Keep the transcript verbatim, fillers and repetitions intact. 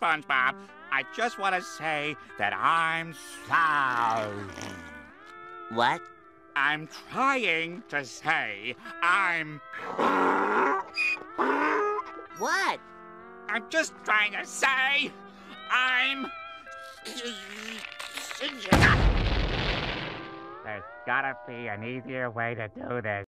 SpongeBob. I just want to say that I'm sorry. What? I'm trying to say I'm... What? I'm just trying to say I'm... There's gotta be an easier way to do this.